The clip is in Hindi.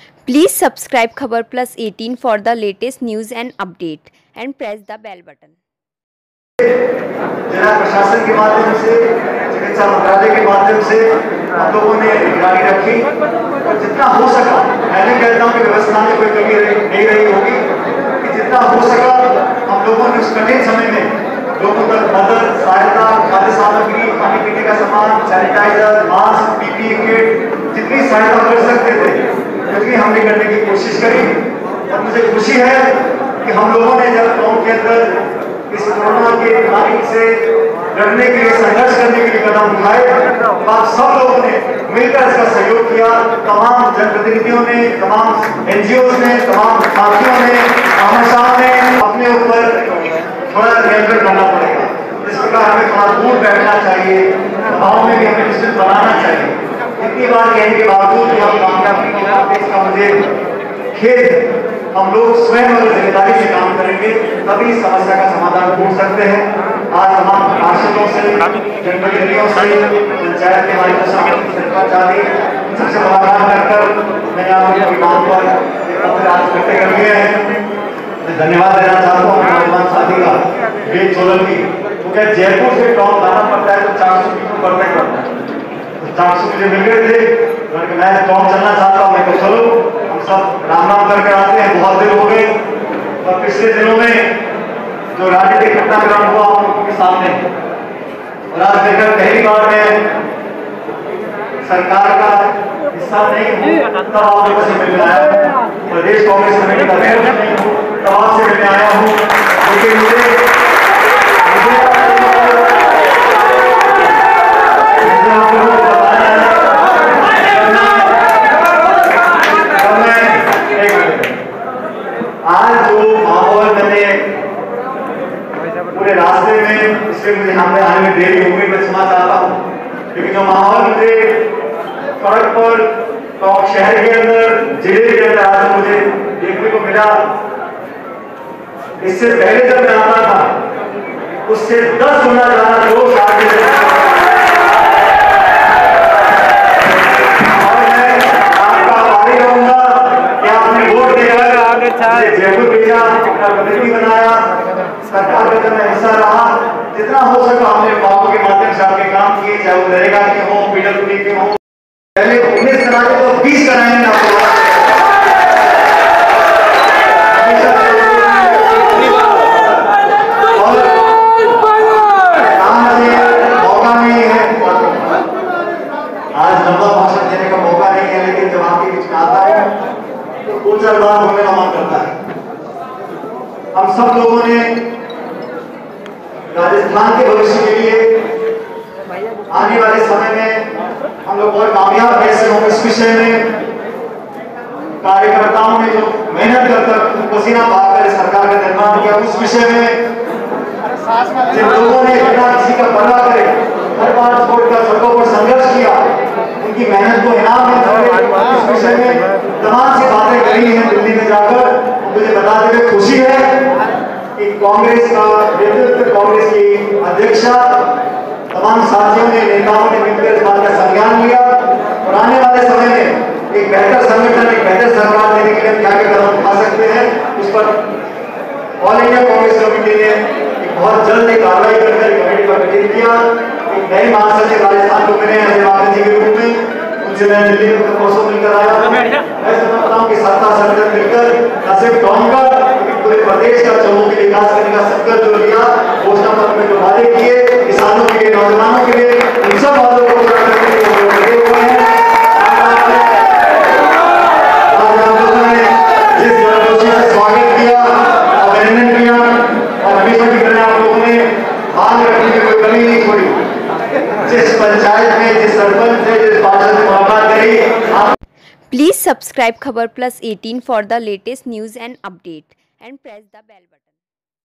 Please subscribe Khabar Plus 18 for the latest news and update and press the bell button. जिला प्रशासन के माध्यम से, चिकित्सा मंत्रालय के माध्यम से हम लोगों ने निगरानी रखी और जितना हो सका, मैं नहीं कहता हूँ कि व्यवस्था में कोई कमी नहीं रही होगी, कि जितना हो सका हम लोगों ने उस कठिन समय में लोगों तक मदद, सहायता, खाद्य सामग्री, खाने पीने का सामान, सैनिटाइजर, मास्क, पीपीई किट, जितनी सहायता कर सकते थे उतनी हमने करने की कोशिश करी। और मुझे खुशी है कि हम लोगों ने जब गाँव के अंदर इस कोरोना के बीमारी से लड़ने के लिए, संघर्ष करने के लिए कदम उठाए, तो आप सब लोगों ने मिलकर इसका सहयोग किया। तमाम जनप्रतिनिधियों ने, तमाम एनजीओ ने, तमाम साथियों ने, साहब ने अपने ऊपर थोड़ा नियंत्रण करना पड़ेगा। इस प्रकार हमें थोड़ा दूर बैठना चाहिए, सभाओं में भी हमें डिस्टेंस बनाना चाहिए। इतनी बार कहने के बावजूद भी हम कामयाब नहीं हो पाते, इसका मुझे खेद। हम लोग स्वयं अगर जिम्मेदारी से काम करेंगे तभी इस समस्या का समाधान ढूंढ सकते हैं। आज तमाम पार्षदों से, जनप्रतिनिधियों से, पंचायत के हमारे सरपंच सबसे मुलाकात कर मैंने आपको विमान पर इकट्ठे कर दिए हैं। मैं धन्यवाद देना चाहता हूँ नौजवान साथी का, वेद सोलंकी। तो क्या जयपुर से टॉप लाना पड़ता है तो 400 की पड़ता है, 400 मुझे मिल गए थे। मैं टॉप चलना चाहता हूँ, मैं तो चलो हम सब राम राम करके आते हैं। बहुत दिन हो गए और पिछले दिनों में जो राजनीतिक घटनाक्रम हुआ उनके सामने, और आज देखकर पहली बार मैं सरकार का हिस्सा नहीं हूँ तब आप लोगों से मिलने आया हूँ, प्रदेश कांग्रेस कमेटी का अध्यक्ष नहीं हूँ तब आपसे मिलने आया हूँ। लेकिन मुझे आप लोगों को बताना है, आज जो माहौल मैंने पूरे रास्ते में, इसलिए मुझे यहाँ पे आने में देरी हो गई, मैं क्षमा चाहता हूँ। लेकिन जो माहौल मुझे सड़क पर, टॉप शहर के अंदर, जिले के अंदर आज मुझे देखने को मिला, इससे पहले जब मैं आता था उससे 10 गुना ज्यादा लोग जयपुर भेजा, प्रतिनिधि बनाया, सरकार का मैं हिस्सा रहा। जितना हो सका हमने बाबू के माध्यम से आपके काम किए, चाहे वो नरेगा के हो, पीडब्ल्यूडी के हो। पहले 19 कराए तो 20 कराएंगे आपको। मौका नहीं है, आज लंबा भाषण देने का मौका नहीं है, लेकिन जब आपके बीच में आता है तो कुछ बात होने का मन करता है। हम सब लोगों ने राजस्थान के भविष्य के लिए आने वाले समय में हम लोग बहुत कामयाब कैसे होंगे इस विषय में कार्यकर्ताओं ने जो मेहनत कर पसीना बहाकर सरकार का निर्माण किया, उस विषय में जिन लोगों ने बिना किसी का परवाह करे हर बार छोड़कर सड़कों पर संघर्ष किया, उनकी मेहनत को इनाम में इस विषय में तमाम सी बातें करी हैं दिल्ली में जाकर। मुझे बताते हुए खुशी है कि कांग्रेस का नेतृत्व, कांग्रेस की अध्यक्षा, तमाम साथियों ने, नेताओं ने मिलकर इस बात का संज्ञान लिया और आने वाले समय में एक बेहतर संगठन, एक बेहतर सरकार देने के लिए क्या क्या कदम उठा सकते हैं, उस पर ऑल इंडिया कांग्रेस कमेटी ने बहुत जल्द एक कार्रवाई करकर कमेटी का गठन किया। एक नए महासचिव राजस्थान को मिले हैं जी के रूप में, उनसे मैं दिल्ली में परसों मिलकर आया। मैं समझता हूँ कि सत्ता संगठन मिलकर न सिर्फ गाँव का, लेकिन पूरे प्रदेश का चौमुखी विकास करने का संकल्प जो लिया, घोषणा पत्र में जो वादे किए किसानों के लिए, नौजवानों के लिए, उन सब वादों को पूरा करने के लिए लगे हुए हैं। आज हम लोगों ने जिस जलदोशी से स्वागत किया, अभिनंदन किया और हमेशा की तरह आप लोगों ने मान रखने की कोई कमी नहीं छोड़ी। जिस पंचायत में, जिस सरपंच से, जिस पार्षद से मुलाकात करी। Please subscribe Khabar Plus 18 for the latest news and update and press the bell button.